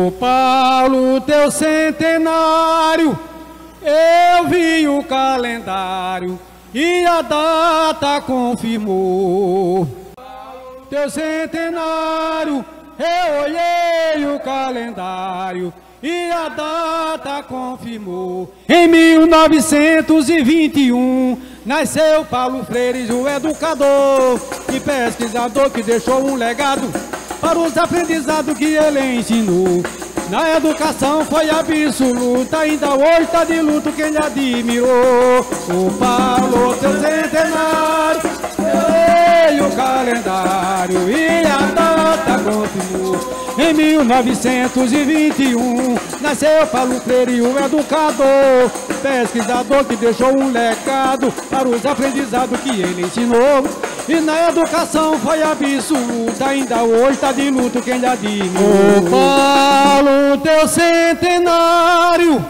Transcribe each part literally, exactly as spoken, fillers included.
Ô Paulo, teu centenário, eu vi o calendário e a data confirmou. Teu centenário, eu olhei o calendário e a data confirmou. Em mil novecentos e vinte e um nasceu Paulo Freire, o educador e pesquisador que deixou um legado para os aprendizados que ele ensinou. Na educação foi absoluta, ainda hoje está de luto quem lhe admirou. O Paulo, teu centenário, eu o calendário e a data confirmou. Em mil novecentos e vinte e um nasceu Paulo Freire, o educador, pesquisador que deixou um legado para os aprendizados que ele ensinou. E na educação foi absoluta, ainda hoje está de luto quem lhe admirou. Ô Paulo, teu centenário,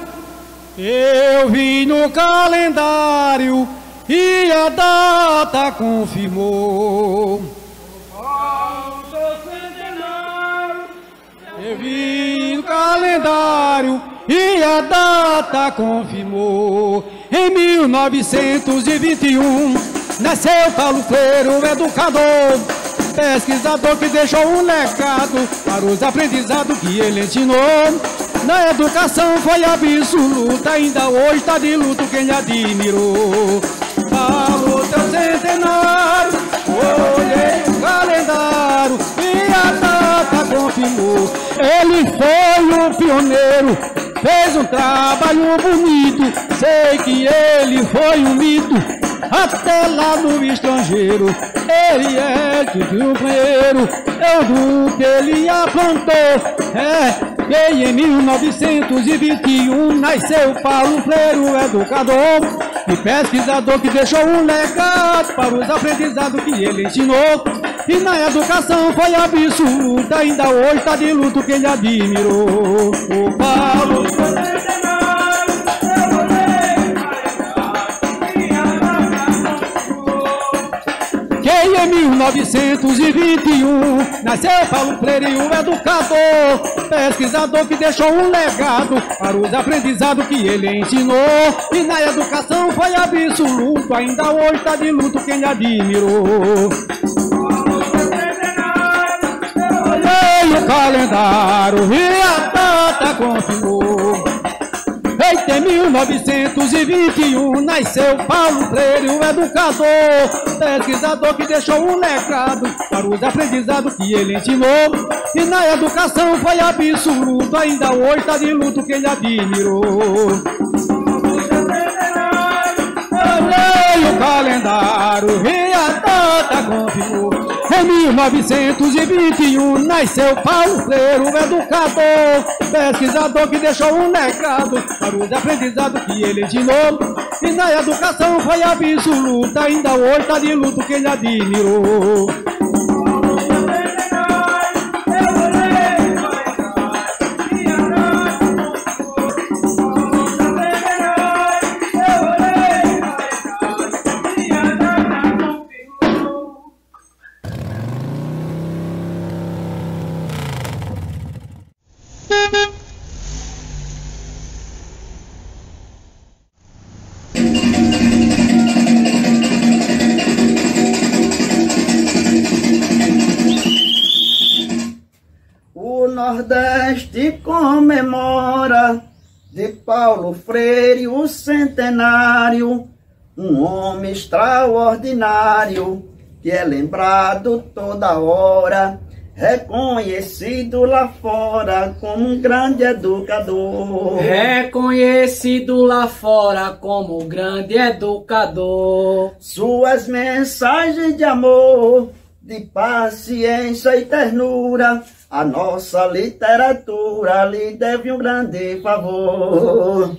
eu vi no calendário e a data confirmou. Paulo, teu centenário, eu vi no calendário e a data confirmou. Em mil novecentos e vinte e um nasceu Paulo Freire, o educador, pesquisador que deixou um legado para os aprendizados que ele ensinou. Na educação foi absoluta, ainda hoje está de luto quem lhe admirou. Paulo, teu centenário, olhei o calendário e a data confirmou. Ele foi um pioneiro, fez um trabalho bonito, sei que ele foi um mito, até lá no estrangeiro. Ele é de um banheiro, eu do que ele aprontou. É, e em mil novecentos e vinte e um nasceu Paulo Freire, o educador e pesquisador que deixou um legado para os aprendizados que ele ensinou. E na educação foi absoluta, ainda hoje está de luto quem lhe admirou. O Paulo em mil novecentos e vinte e um nasceu Paulo Freire, o educador, pesquisador que deixou um legado para os aprendizados que ele ensinou. E na educação foi absoluto, ainda hoje está de luto quem lhe admirou. Olhei o calendário e a data confirmou. Em mil novecentos e vinte e um nasceu Paulo Freire, o educador, pesquisador que deixou um legado para os aprendizados que ele ensinou. E na educação foi absoluto, ainda hoje está de luto quem lhe admirou. Olhei o calendário e a data confirmou. Em mil novecentos e vinte e um nasceu Paulo Freire, o educador, pesquisador que deixou um legado para os aprendizados que ele ensinou. E na educação foi absoluta, ainda hoje está de luto quem lhe admirou. O Nordeste comemora de Paulo Freire o centenário, um homem extraordinário que é lembrado toda hora, reconhecido lá fora como um grande educador. Reconhecido lá fora como um grande educador. Suas mensagens de amor, de paciência e ternura, a nossa literatura lhe deve um grande favor.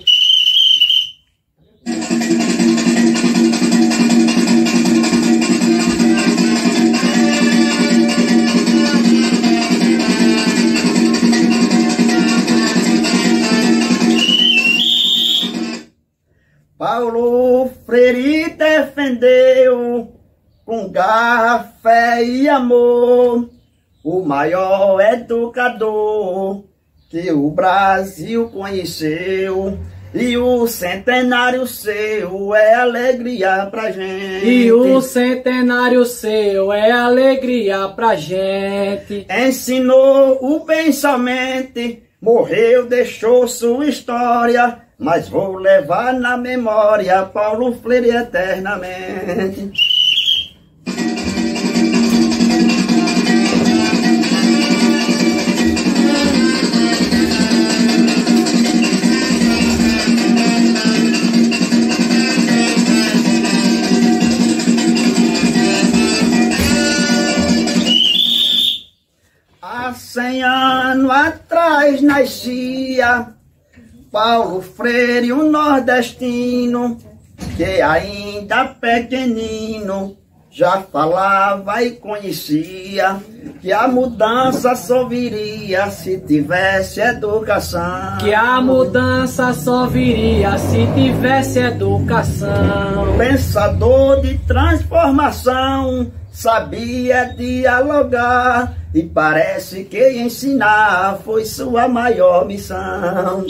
Paulo Freire defendeu com garra, fé e amor o maior educador que o Brasil conheceu. E o centenário seu é alegria pra gente. E o centenário seu é alegria pra gente. Ensinou o bem somente, morreu, deixou sua história, mas vou levar na memória Paulo Freire eternamente. Há cem anos atrás nascia Paulo Freire, um nordestino, que ainda pequenino já falava e conhecia que a mudança só viria se tivesse educação. Que a mudança só viria se tivesse educação. Pensador de transformação, sabia dialogar e parece que ensinar foi sua maior missão.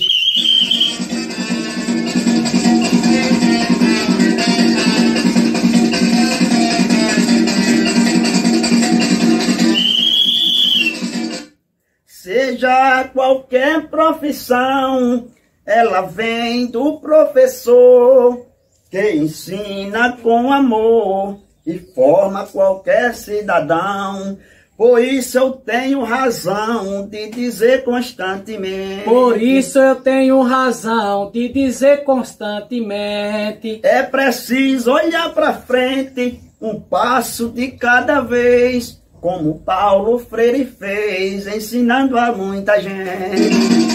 Seja qualquer profissão, ela vem do professor, que ensina com amor e forma qualquer cidadão. Por isso eu tenho razão de dizer constantemente. Por isso eu tenho razão de dizer constantemente. É preciso olhar para frente, um passo de cada vez, como Paulo Freire fez, ensinando a muita gente.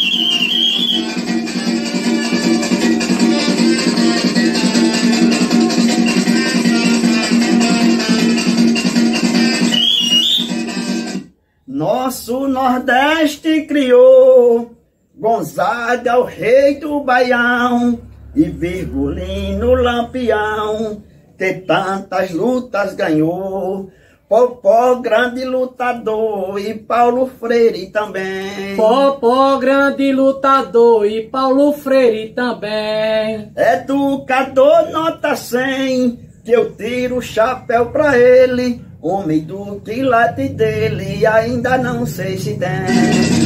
Nosso Nordeste criou Gonzaga, o rei do Baião, e Virgulino Lampião, que tantas lutas ganhou. Popó, grande lutador, e Paulo Freire também. Popó, grande lutador, e Paulo Freire também. Educador nota cem, que eu tiro o chapéu pra ele. Homem do quilate dele, ainda não sei se tem.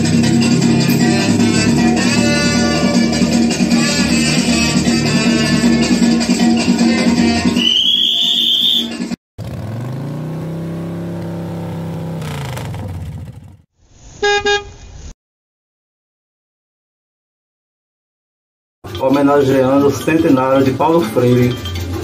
Homenageando o centenário de Paulo Freire.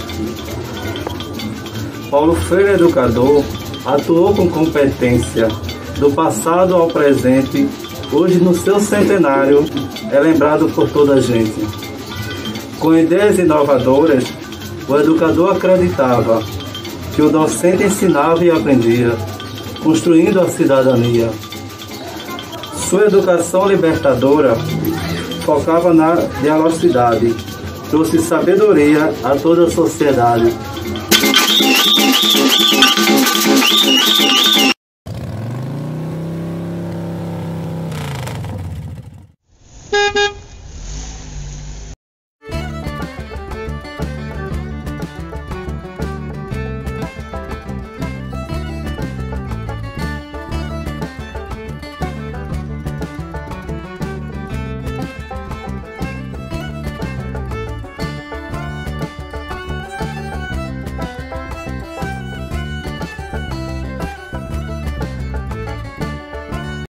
Paulo Freire, educador, atuou com competência do passado ao presente. Hoje, no seu centenário, é lembrado por toda a gente. Com ideias inovadoras, o educador acreditava que o docente ensinava e aprendia, construindo a cidadania. Sua educação libertadora focava na dialogicidade, trouxe sabedoria a toda a sociedade.